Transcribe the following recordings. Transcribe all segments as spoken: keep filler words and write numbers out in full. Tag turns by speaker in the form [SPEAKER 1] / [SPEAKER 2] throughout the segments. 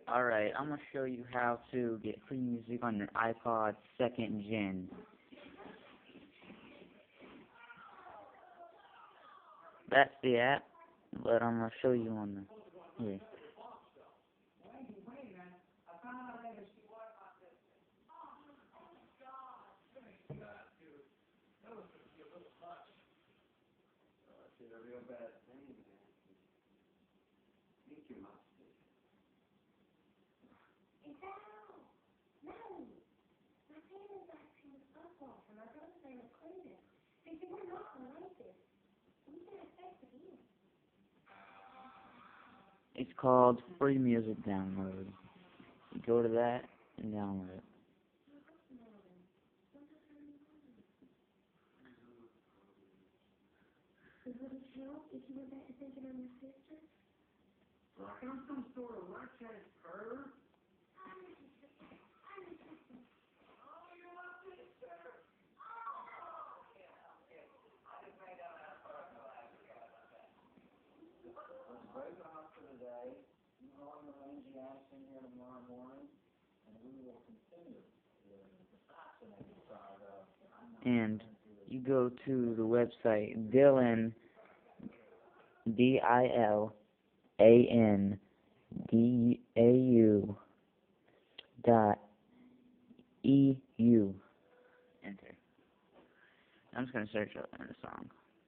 [SPEAKER 1] Alright, I'm gonna show you how to get free music on your iPod second gen. That's the app, but I'm gonna show you on the here. It's called Free Music Download. You go to that and download it.
[SPEAKER 2] Would it help if you went back to thinking on your sister? Like I'm some sort of left-hand curve?
[SPEAKER 1] And you go to the website Dylan, D I L A N D A U dot E U. Enter. I'm just gonna search up in the song.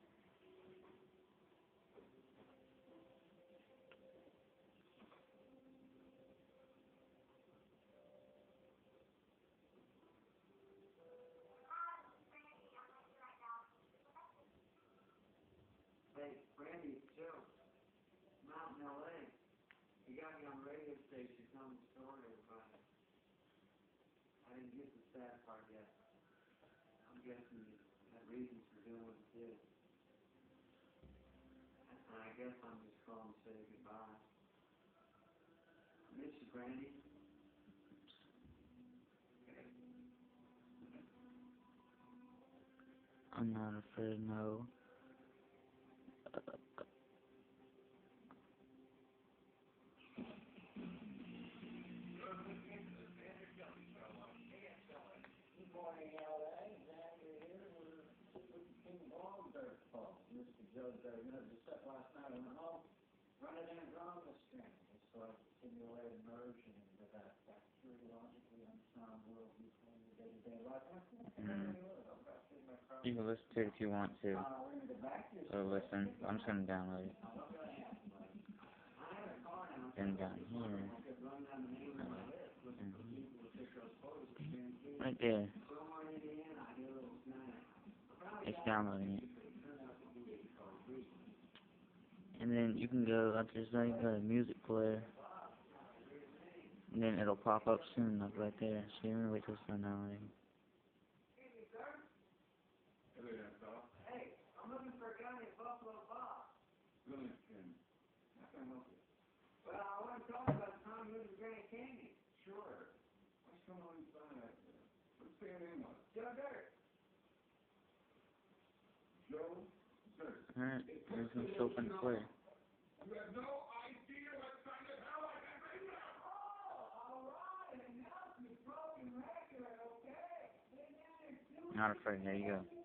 [SPEAKER 2] Hey, Randy, Joe, Mountain L A. You got me on the radio station telling the story about it. I didn't get the sad part yet. I'm guessing you had reasons for doing what you did. And I guess I'm just calling to say goodbye. I miss you, Brandy.
[SPEAKER 1] I'm not afraid, no. Mm. You can listen to it if you want to. So listen, I'm just gonna download it. Then down here. Uh, right there. It's downloading it. And then you can go up to like a music player. And then it'll pop up soon, like right there. So you're gonna wait till it's done downloading.
[SPEAKER 2] Hey, I'm looking for a guy named Buffalo Bob. Really? How can I help you? Well, I want to talk about the time you went to Grand Canyon. Sure. What's going on inside that? What's your name was? Joe Dirt. Joe Dirt.
[SPEAKER 1] Alright, there's some soap and play.
[SPEAKER 2] You have no idea what kind of hell I can bring you. Oh, all right. And now it's a broken record, okay?
[SPEAKER 1] Not afraid, there you go.